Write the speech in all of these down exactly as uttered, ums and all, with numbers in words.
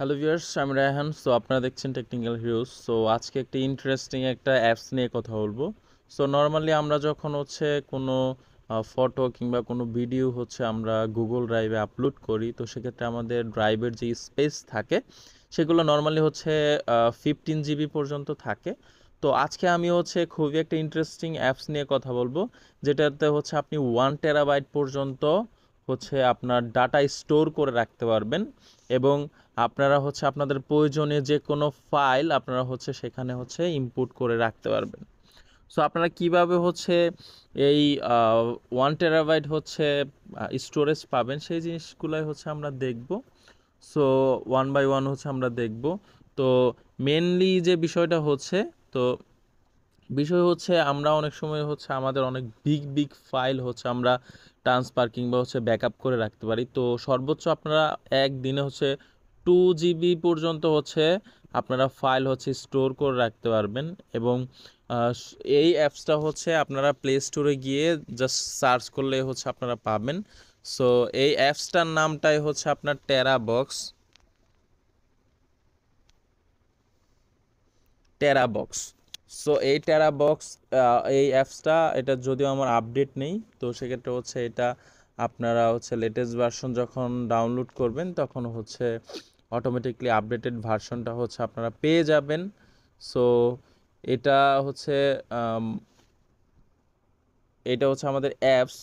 Hello viewers, আমি Raihan. So আপনারা দেখছেন টেকনিক্যাল হিরোজ। সো আজকে একটা ইন্টারেস্টিং একটা অ্যাপস নিয়ে কথা বলবো। সো নর্মালি আমরা যখন হচ্ছে কোনো ফটো কিংবা কোনো ভিডিও হচ্ছে আমরা গুগল ড্রাইভে আপলোড করি, তো সেক্ষেত্রে আমাদের ড্রাইভের যে স্পেস থাকে সেগুলো নর্মালি হচ্ছে ফিফটিন জিবি পর্যন্ত থাকে। তো আজকে আমি হচ্ছে খুবই একটা ইন্টারেস্টিং অ্যাপস নিয়ে কথা বলবো, যেটাতে হচ্ছে আপনি ওয়ান টেরাবাইট পর্যন্ত হচ্ছে আপনার ডাটা স্টোর করে রাখতে পারবেন এবং আপনারা হচ্ছে আপনাদের প্রয়োজনীয় যে কোনো ফাইল আপনারা হচ্ছে সেখানে হচ্ছে ইনপুট করে রাখতে পারবেন। সো আপনারা কিভাবে হচ্ছে এই ওয়ান টেরাবাইট হচ্ছে স্টোরেজ পাবেন সেই জিনিসগুলোই হচ্ছে আমরা দেখব। সো ওয়ান বাই ওয়ান হচ্ছে আমরা দেখব। তো মেনলি যে বিষয়টা হচ্ছে, তো বিষয় হচ্ছে আমরা অনেক সময় হচ্ছে আমাদের অনেক বিগ বিগ ফাইল হচ্ছে আমরা ট্রান্সফার কিংবা হচ্ছে ব্যাকআপ করে রাখতে পারি। তো সর্বোচ্চ আপনারা একদিনে হচ্ছে টু জিবি পর্যন্ত হচ্ছে আপনারা ফাইল হচ্ছে স্টোর করে রাখতে পারবেন এবং এই অ্যাপসটা হচ্ছে আপনারা প্লে স্টোরে গিয়ে জাস্ট সার্চ করলে হচ্ছে আপনারা পাবেন। সো এই অ্যাপসটার নামটাই হচ্ছে আপনার টেরাবক্স টেরাবক্স সো এই টেরাবক্স এই অ্যাপসটা, এটা যদিও আমার আপডেট নেই, তো সেক্ষেত্রে হচ্ছে এটা আপনারা হচ্ছে লেটেস্ট ভার্সন যখন ডাউনলোড করবেন তখন হচ্ছে অটোমেটিকলি আপডেটেড ভার্সনটা হচ্ছে আপনারা পেয়ে যাবেন। সো এটা হচ্ছে এটা হচ্ছে আমাদের অ্যাপস।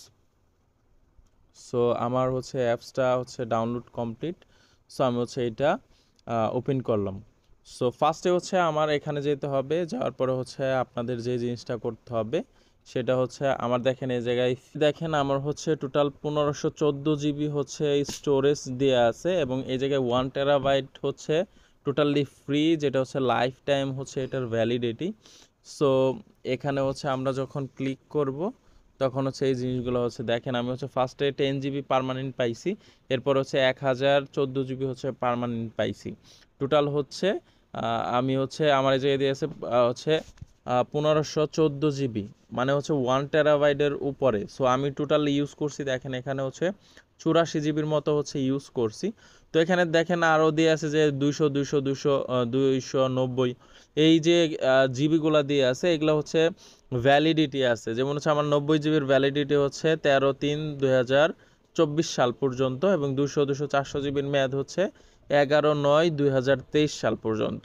সো আমার হচ্ছে অ্যাপসটা হচ্ছে ডাউনলোড কমপ্লিট। সো আমি হচ্ছে এটা ওপেন করলাম। সো ফার্স্টে হচ্ছে আমার এখানে যেতে হবে, যাওয়ার পরে হচ্ছে আপনাদের যে জিনিসটা করতে হবে সেটা হচ্ছে আমার দেখেন এই জায়গায় দেখেন আমার হচ্ছে টোটাল পনেরোশো চোদ্দো জিবি হচ্ছে স্টোরেজ দেওয়া আছে এবং এই জায়গায় ওয়ান টেরাবাইট হচ্ছে টোটালি ফ্রি, যেটা হচ্ছে লাইফ টাইম হচ্ছে এটার ভ্যালিডিটি। সো এখানে হচ্ছে আমরা যখন ক্লিক করব তখন হচ্ছে এই জিনিসগুলো হচ্ছে দেখেন আমি হচ্ছে ফার্স্টে টেন জিবি পারমানেন্ট পাইছি, এরপর হচ্ছে এক হাজার চোদ্দো জিবি হচ্ছে পারমানেন্ট পাইছি। টোটাল হচ্ছে আমি হচ্ছে আমার এই জায়গায় দিয়েছে হচ্ছে পনেরোশো চোদ্দো জিবি, মানে হচ্ছে ওয়ান টেরাবাইটের উপরে। সো আমি টোটাল ইউজ করছি দেখেন এখানে হচ্ছে চুরাশি জিবির মতো হচ্ছে ইউজ করছি। তো এখানে দেখেন আরও দিয়ে আছে যে দুইশো দুইশো দুইশো দুইশো নব্বই এই যে জিবিগুলো দিয়ে আছে এগুলো হচ্ছে ভ্যালিডিটি আছে। যেমন হচ্ছে আমার নব্বই জিবির ভ্যালিডিটি হচ্ছে তেরো তিন দুই হাজার চব্বিশ সাল পর্যন্ত এবং দুশো দুশো চারশো জিবির মেয়াদ হচ্ছে এগারো নয় দুই হাজার তেইশ সাল পর্যন্ত।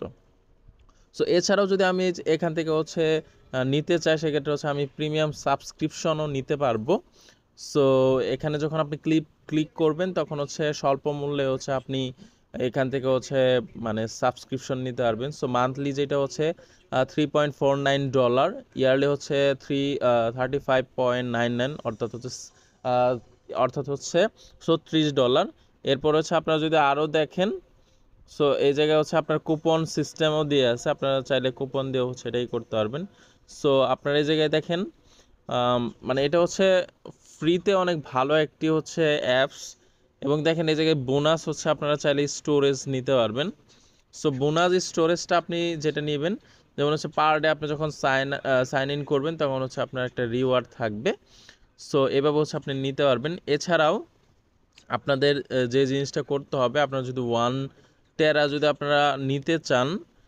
সো এছাড়াও যদি আমি এখান থেকে হচ্ছে নিতে চাই সেক্ষেত্রে হচ্ছে আমি প্রিমিয়াম সাবস্ক্রিপশনও নিতে পারবো। সো এখানে যখন আপনি ক্লিক ক্লিক করবেন তখন হচ্ছে স্বল্প মূল্যে হচ্ছে আপনি এখান থেকে হচ্ছে মানে সাবস্ক্রিপশন নিতে পারবেন। সো মান্থলি যেটা হচ্ছে three point four nine dollar, yearly হচ্ছে three thirty five point nine nine অর্থাৎ হচ্ছে অর্থাৎ হচ্ছে ছত্রিশ ডলার। এরপর হচ্ছে আপনারা যদি আরও দেখেন, সো এই জায়গায় হচ্ছে আপনার কুপন সিস্টেমও দিয়ে আছে, আপনারা চাইলে কুপন দিয়েও হচ্ছে এটাই করতে পারবেন। সো আপনারা এই জায়গায় দেখেন মানে এটা হচ্ছে ফ্রিতে অনেক ভালো একটি হচ্ছে অ্যাপস এবং দেখেন এই জায়গায় বোনাস হচ্ছে আপনারা চাইলে স্টোরেজ নিতে পারবেন। সো বোনাস স্টোরেজটা আপনি যেটা নেবেন, যেমন হচ্ছে পার ডে আপনি যখন সাইন সাইন ইন করবেন তখন হচ্ছে আপনার একটা রিওয়ার্ড থাকবে। সো এভাবে হচ্ছে আপনি নিতে পারবেন। এছাড়াও আপনাদের যে জিনিসটা করতে হবে, আপনারা যদি ওয়ান টেরা যদি আপনারা নিতে চান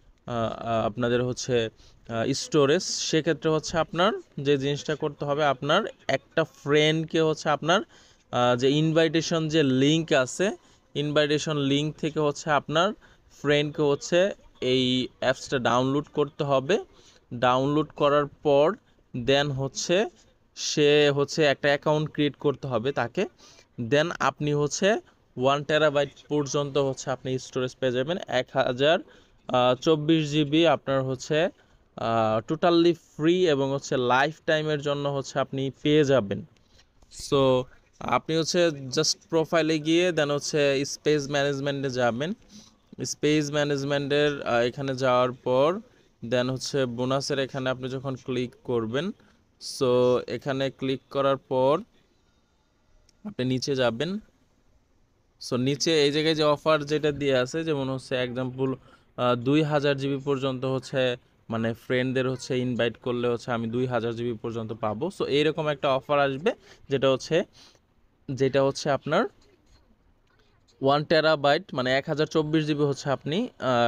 আপনাদের হচ্ছে স্টোরেজ, সেক্ষেত্রে হচ্ছে আপনার যে জিনিসটা করতে হবে আপনার একটা ফ্রেন্ডকে হচ্ছে আপনার যে ইনভাইটেশন যে লিঙ্ক আছে ইনভাইটেশন লিঙ্ক থেকে হচ্ছে আপনার ফ্রেন্ডকে হচ্ছে এই অ্যাপসটা ডাউনলোড করতে হবে। ডাউনলোড করার পর দেন হচ্ছে সে হচ্ছে একটা অ্যাকাউন্ট ক্রিয়েট করতে হবে তাকে, দেন আপনি হচ্ছে ওয়ান টেরাবাইট পর্যন্ত হচ্ছে আপনি স্টোরেজ পেয়ে যাবেন। এক হাজার চব্বিশ জিবি আপনার হচ্ছে টোটালি ফ্রি এবং হচ্ছে লাইফ টাইমের জন্য হচ্ছে আপনি পেয়ে যাবেন। সো আপনি হচ্ছে জাস্ট প্রোফাইলে গিয়ে দেন হচ্ছে স্পেস ম্যানেজমেন্টে যাবেন। স্পেস ম্যানেজমেন্টের এখানে যাওয়ার পর দেন হচ্ছে বোনাসের এখানে আপনি যখন ক্লিক করবেন, সো এখানে ক্লিক করার পর আপনি নিচে যাবেন। সো নিচে এই জায়গায় যে অফার যেটা দিয়ে আছে, যেমন হচ্ছে এক্সাম্পল দুই হাজার জিবি পর্যন্ত হচ্ছে মানে ফ্রেন্ডদের হচ্ছে ইনভাইট করলে হচ্ছে আমি দুই হাজার জিবি পর্যন্ত পাবো। সো এইরকম একটা অফার আসবে যেটা হচ্ছে যেটা হচ্ছে আপনার ওয়ান টেরাবাইট মানে এক হাজার চব্বিশ জিবি হচ্ছে আপনি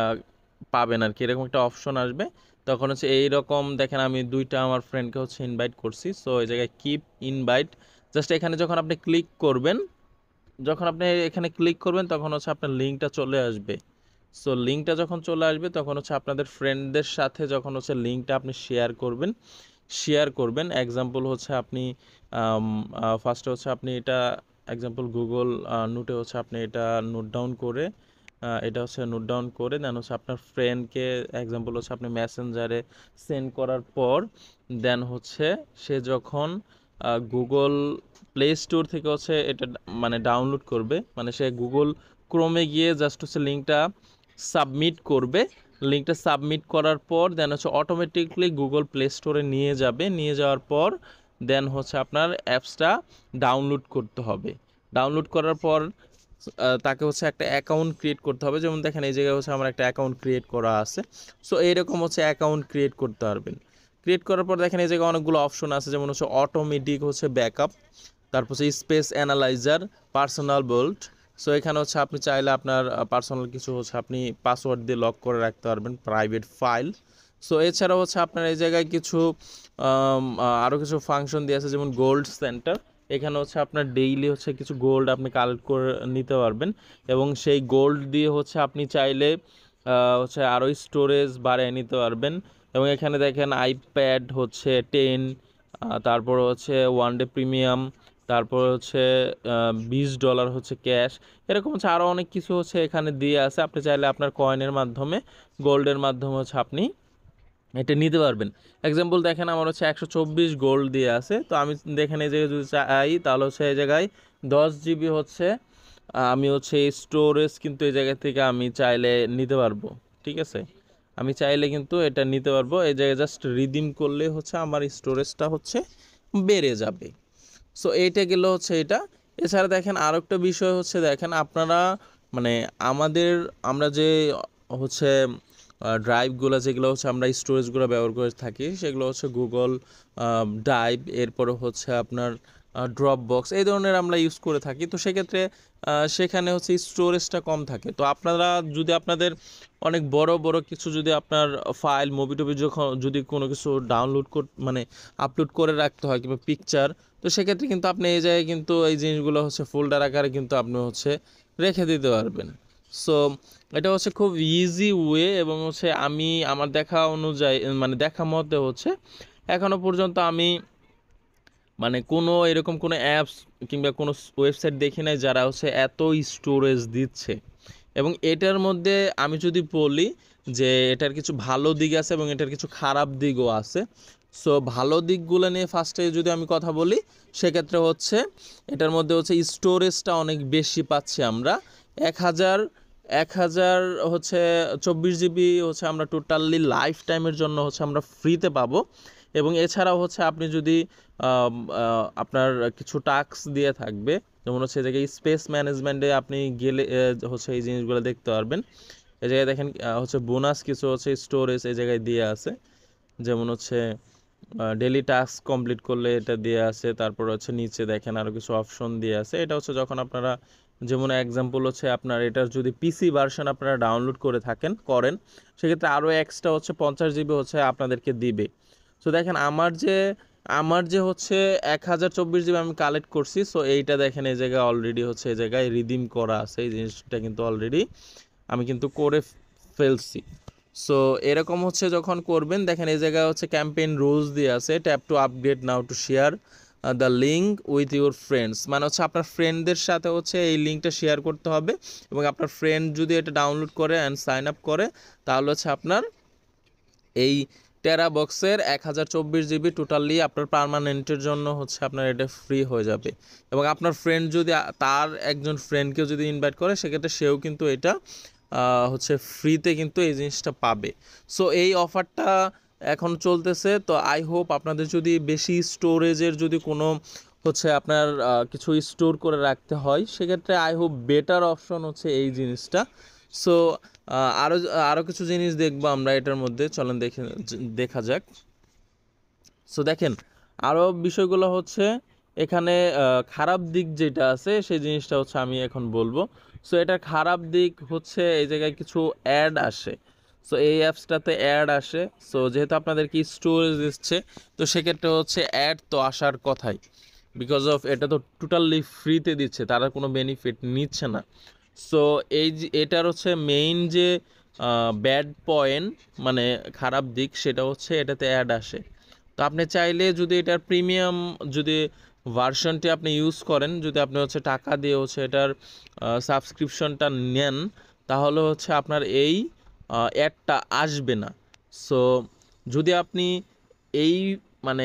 পাবেন আর কি, এরকম একটা অপশন আসবে। তখন হচ্ছে এইরকম দেখেন আমি দুইটা আমার ফ্রেন্ডকে হচ্ছে ইনভাইট করছি। সো এই জায়গায় কিপ ইনভাইট, জাস্ট এখানে যখন আপনি ক্লিক করবেন, যখন আপনি এখানে ক্লিক করবেন তখন হচ্ছে আপনার লিঙ্কটা চলে আসবে। সো লিঙ্কটা যখন চলে আসবে তখন হচ্ছে আপনাদের ফ্রেন্ডদের সাথে যখন হচ্ছে লিঙ্কটা আপনি শেয়ার করবেন, শেয়ার করবেন এক্সাম্পল হচ্ছে আপনি ফার্স্টে হচ্ছে আপনি এটা এক্সাম্পল গুগল নোটে হচ্ছে আপনি এটা নোট ডাউন করে এটা হচ্ছে নোট ডাউন করে দেন হচ্ছে আপনার ফ্রেন্ডকে এক্সাম্পল হচ্ছে আপনি মেসেঞ্জারে সেন্ড করার পর দেন হচ্ছে সে যখন গুগল প্লে স্টোর থেকে হচ্ছে এটা মানে ডাউনলোড করবে, মানে সে গুগল ক্রোমে গিয়ে জাস্ট হচ্ছে লিঙ্কটা সাবমিট করবে, লিঙ্কটা সাবমিট করার পর দেন হচ্ছে অটোমেটিকলি গুগল প্লে স্টোরে নিয়ে যাবে, নিয়ে যাওয়ার পর দেন হচ্ছে আপনার অ্যাপসটা ডাউনলোড করতে হবে। ডাউনলোড করার পর তাকে হচ্ছে একটা অ্যাকাউন্ট ক্রিয়েট করতে হবে, যেমন দেখেন এই জায়গায় হচ্ছে আমার একটা অ্যাকাউন্ট ক্রিয়েট করা আছে। সো এইরকম হচ্ছে অ্যাকাউন্ট ক্রিয়েট করতে পারবেন। ক্রিয়েট করার পর দেখেন এই জায়গায় অনেকগুলো অপশন আছে, যেমন হচ্ছে অটোমেটিক হচ্ছে ব্যাকআপ, তারপর হচ্ছে space analyser, personal vault. So এখানে হচ্ছে আপনি চাইলে আপনার পার্সোনাল কিছু হচ্ছে আপনি পাসওয়ার্ড দিয়ে লক করে রাখতে পারবেন, প্রাইভেট ফাইল। সো এছাড়াও হচ্ছে আপনার এই জায়গায় কিছু আরও কিছু ফাংশন দিয়ে আছে, যেমন গোল্ড সেন্টার। এখানে হচ্ছে আপনার ডেইলি হচ্ছে কিছু গোল্ড আপনি কালেক্ট করে নিতে পারবেন, এবং সেই গোল্ড দিয়ে হচ্ছে আপনি চাইলে হচ্ছে আরও স্টোরেজ বাড়িয়ে নিতে পারবেন। এবং এখানে দেখেন আইপ্যাড হচ্ছে টেন, তারপর হচ্ছে ওয়ান ডে প্রিমিয়াম, তারপর হচ্ছে বিশ ডলার হচ্ছে ক্যাশ, এরকম হচ্ছে আরও অনেক কিছু হচ্ছে এখানে দিয়ে আছে। আপনি চাইলে আপনার কয়েনের মাধ্যমে, গোল্ডের মাধ্যমে হচ্ছে আপনি এটা নিতে পারবেন। এক্সাম্পল দেখেন আমার হচ্ছে একশো চব্বিশ গোল্ড দিয়ে আছে, তো আমি দেখেন এই জায়গায় যদি চাই তাহলে হচ্ছে এই জায়গায় দশ জিবি হচ্ছে আমি হচ্ছে এই স্টোরেজ কিন্তু এই জায়গা থেকে আমি চাইলে নিতে পারবো। ঠিক আছে, আমি চাইলে কিন্তু এটা নিতে পারবো, এই জায়গায় জাস্ট রিডিম করলে হচ্ছে আমার স্টোরেজটা হচ্ছে বেড়ে যাবে। সো এইটা গেল হচ্ছে এটা। এছাড়া দেখেন আরও একটা বিষয় হচ্ছে দেখেন আপনারা মানে আমাদের আমরা যে হচ্ছে ড্রাইভগুলো যেগুলো হচ্ছে আমরা স্টোরেজগুলো ব্যবহার করে থাকি সেগুলো হচ্ছে গুগল ড্রাইভ, এরপরে হচ্ছে আপনার ড্রপ বক্স, এই ধরনের আমরা ইউজ করে থাকি। তো সেক্ষেত্রে সেখানে হচ্ছে স্টোরেজটা কম থাকে। তো আপনারা যদি আপনাদের অনেক বড় বড় কিছু যদি আপনার ফাইল মুভি টুভি যখন যদি কোনো কিছু ডাউনলোড কর মানে আপলোড করে রাখতে হয় কিংবা পিকচার, তো সেক্ষেত্রে কিন্তু আপনি এই জায়গায় কিন্তু এই জিনিসগুলো হচ্ছে ফোল্ডার আকারে কিন্তু আপনি হচ্ছে রেখে দিতে পারবেন। সো এটা হচ্ছে খুব ইজি ওয়ে, এবং হচ্ছে আমি আমার দেখা অনুযায়ী মানে দেখা মতে হচ্ছে এখনও পর্যন্ত আমি মানে কোনো এরকম কোনো অ্যাপস কিংবা কোনো ওয়েবসাইট দেখি নাই যারা হচ্ছে এত স্টোরেজ দিচ্ছে। এবং এটার মধ্যে আমি যদি বলি যে এটার কিছু ভালো দিক আছে এবং এটার কিছু খারাপ দিকও আছে। সো ভালো দিকগুলো নিয়ে ফার্স্টে যদি আমি কথা বলি সেক্ষেত্রে হচ্ছে এটার মধ্যে হচ্ছে স্টোরেজটা অনেক বেশি পাচ্ছি আমরা, এক হাজার এক হাজার হচ্ছে চব্বিশ জিবি হচ্ছে আমরা টোটালি লাইফ টাইমের জন্য হচ্ছে আমরা ফ্রিতে পাবো। এবং এছাড়াও হচ্ছে আপনি যদি আপনার কিছু টাস্ক দিয়ে থাকবে, যেমন হচ্ছে যে স্পেস ম্যানেজমেন্টে আপনি গেলে হচ্ছে এই জিনিসগুলো দেখতে পারবেন। এই জায়গায় দেখেন হচ্ছে বোনাস কিছু হচ্ছে স্টোরেজ এই জায়গায় দিয়ে আছে, যেমন হচ্ছে ডেলি টাস্ক কমপ্লিট করলে এটা দিয়ে আছে। তারপর হচ্ছে নিচে দেখেন আরও কিছু অপশন দিয়ে আছে। এটা হচ্ছে যখন আপনারা যেমন এক্সাম্পল হচ্ছে আপনার এটার যদি পিসি ভার্সন আপনারা ডাউনলোড করে থাকেন করেন সেক্ষেত্রে আরও এক্সট্রা হচ্ছে পঞ্চাশ জিবি হচ্ছে আপনাদেরকে দিবে। সো দেখেন আমার যে আমার যে হচ্ছে এক হাজার চব্বিশ জিবি আমি কালেক্ট করছি, সো এইটা দেখেন এই জায়গায় অলরেডি হচ্ছে এই জায়গায় রিডিম করা আছে, এই জিনিসটা কিন্তু অলরেডি আমি কিন্তু করে ফেলছি। সো এরকম হচ্ছে যখন করবেন দেখেন এই জায়গায় হচ্ছে ক্যাম্পেইন রুলস দিয়ে আছে, tap to update now to share the link with your friends, মানে হচ্ছে আপনার ফ্রেন্ডদের সাথে হচ্ছে এই লিঙ্কটা শেয়ার করতে হবে, এবং আপনার ফ্রেন্ড যদি এটা ডাউনলোড করে অ্যান্ড সাইন আপ করে তাহলে হচ্ছে আপনার এই টেরা বক্সের এক হাজার চব্বিশ জিবি টোটালি আপনার পার্মানেন্টের জন্য হচ্ছে আপনার এটা ফ্রি হয়ে যাবে। এবং আপনার ফ্রেন্ড যদি তার একজন ফ্রেন্ডকেও যদি ইনভাইট করে সেক্ষেত্রে সেও কিন্তু এটা হচ্ছে ফ্রিতে কিন্তু এই জিনিসটা পাবে। সো এই অফারটা এখন চলতেছে। তো আই হোপ আপনাদের যদি বেশি স্টোরেজের যদি কোনো হচ্ছে আপনার কিছু স্টোর করে রাখতে হয় সেক্ষেত্রে আই হোপ বেটার অপশন হচ্ছে এই জিনিসটা। সো আরও আরও কিছু জিনিস দেখবো আমরা এটার মধ্যে, চলেন দেখে দেখা যাক। সো দেখেন আরও বিষয়গুলো হচ্ছে এখানে খারাপ দিক যেটা আছে সেই জিনিসটা হচ্ছে আমি এখন বলবো। সো এটার খারাপ দিক হচ্ছে এই জায়গায় কিছু অ্যাড আসে। সো এই অ্যাপসটাতে অ্যাড আসে। সো যেহেতু আপনাদেরকে স্টোরেজ দিচ্ছে, তো সেক্ষেত্রে হচ্ছে অ্যাড তো আসার কথাই, বিকজ অফ এটা তো টোটালি ফ্রিতে দিচ্ছে, তারা কোনো বেনিফিট নিচ্ছে না। সো এই যে এটার হচ্ছে মেইন যে ব্যাড পয়েন্ট মানে খারাপ দিক, সেটা হচ্ছে এটাতে অ্যাড আসে। তো আপনি চাইলে যদি এটার প্রিমিয়াম যদি ভার্সনটি আপনি ইউজ করেন, যদি আপনি হচ্ছে টাকা দিয়ে হচ্ছে এটার সাবস্ক্রিপশনটা নেন, তাহলে হচ্ছে আপনার এই অ্যাডটা আসবে না। সো যদি আপনি এই মানে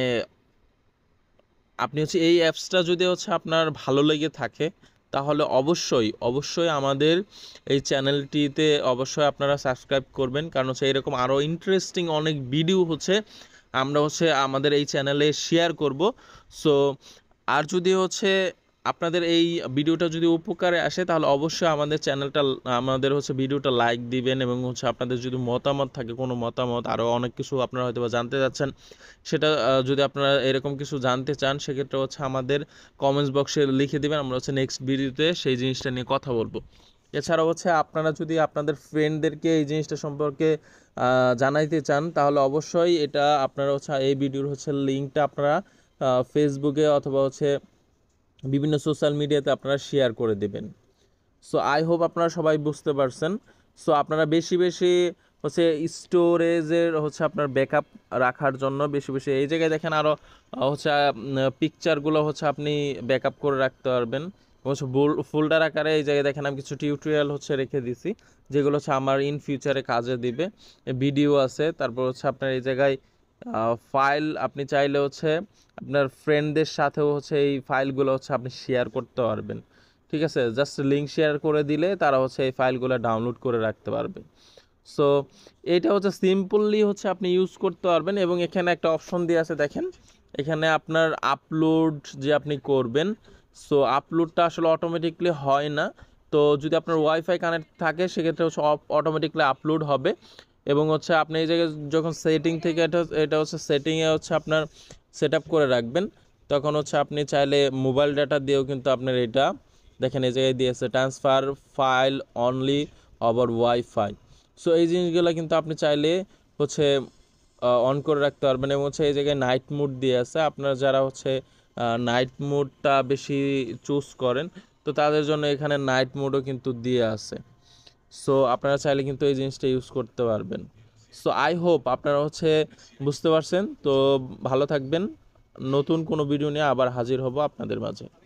আপনি হচ্ছে এই অ্যাপসটা যদি হচ্ছে আপনার ভালো লেগে থাকে, তাহলে অবশ্যই অবশ্যই আমাদের এই চ্যানেলটিতে অবশ্যই আপনারা সাবস্ক্রাইব করবেন, কারণ হচ্ছে এরকম আরও ইন্টারেস্টিং অনেক ভিডিও হচ্ছে আমরা হচ্ছে আমাদের এই চ্যানেলে শেয়ার করব। সো আর যদি হচ্ছে আপনাদের এই ভিডিওটা যদি উপকারে আসে, তাহলে অবশ্যই আমাদের চ্যানেলটা আমাদের হচ্ছে ভিডিওটা লাইক দিবেন, এবং হচ্ছে আপনাদের যদি মতামত থাকে, কোনো মতামত আরও অনেক কিছু আপনারা হয়তো বা জানতে চাচ্ছেন, সেটা যদি আপনারা এরকম কিছু জানতে চান, সেক্ষেত্রে হচ্ছে আমাদের কমেন্টস বক্সে লিখে দিবেন, আমরা হচ্ছে নেক্সট ভিডিওতে সেই জিনিসটা নিয়ে কথা বলবো। এছাড়াও হচ্ছে আপনারা যদি আপনাদের ফ্রেন্ডদেরকে এই জিনিসটা সম্পর্কে জানাইতে চান, তাহলে অবশ্যই এটা আপনারা হচ্ছে এই ভিডিওর হচ্ছে লিঙ্কটা আপনারা ফেসবুকে অথবা হচ্ছে বিভিন্ন সোশ্যাল মিডিয়াতে আপনারা শেয়ার করে দেবেন। সো আই হোপ আপনারা সবাই বুঝতে পারছেন। সো আপনারা বেশি বেশি হচ্ছে স্টোরেজের হচ্ছে আপনার ব্যাকআপ রাখার জন্য বেশি বেশি এই জায়গায় দেখেন আরও হচ্ছে পিকচারগুলো হচ্ছে আপনি ব্যাকআপ করে রাখতে পারবেন। হচ্ছে ফোল্ডার আকারে এই জায়গায় দেখেন আমি কিছু টিউটোরিয়াল হচ্ছে রেখে দিছি, যেগুলো হচ্ছে আমার ইন ফিউচারে কাজে দিবে। ভিডিও আছে, তারপর হচ্ছে আপনার এই জায়গায় ফাইল আপনি চাইলে হচ্ছে আপনার ফ্রেন্ডদের সাথেও হচ্ছে এই ফাইলগুলো হচ্ছে আপনি শেয়ার করতে পারবেন। ঠিক আছে, জাস্ট লিঙ্ক শেয়ার করে দিলে তারা হচ্ছে এই ফাইলগুলো ডাউনলোড করে রাখতে পারবে। সো এইটা হচ্ছে সিম্পলি হচ্ছে আপনি ইউজ করতে পারবেন। এবং এখানে একটা অপশন দিয়ে আছে দেখেন, এখানে আপনার আপলোড যে আপনি করবেন, সো আপলোডটা আসলে অটোমেটিকলি হয় না। তো যদি আপনার ওয়াইফাই কানেক্ট থাকে, সেক্ষেত্রে হচ্ছে অটোমেটিকলি আপলোড হবে। এবং হচ্ছে আপনি এই জায়গায় যখন সেটিং থেকে এটা এটা হচ্ছে সেটিংয়ে হচ্ছে আপনার সেট আপ করে রাখবেন, তখন হচ্ছে আপনি চাইলে মোবাইল ডাটা দিয়েও কিন্তু আপনার এটা দেখেন এই জায়গায় দিয়েছে transfer file only over wifi. So এই জিনিসগুলো কিন্তু আপনি চাইলে হচ্ছে অন করে রাখতে পারবেন। এবং হচ্ছে এই জায়গায় নাইট মোড দিয়ে আছে, আপনারা যারা হচ্ছে নাইট মোডটা বেশি চুজ করেন, তো তাদের জন্য এখানে নাইট মোডও কিন্তু দিয়ে আছে। সো আপনারা চাইলে কিন্তু এই জিনিসটা ইউজ করতে পারবেন। সো আই হোপ আপনারা হচ্ছে বুঝতে পারছেন। তো ভালো থাকবেন, নতুন কোনো ভিডিও নিয়ে আবার হাজির হব আপনাদের মাঝে।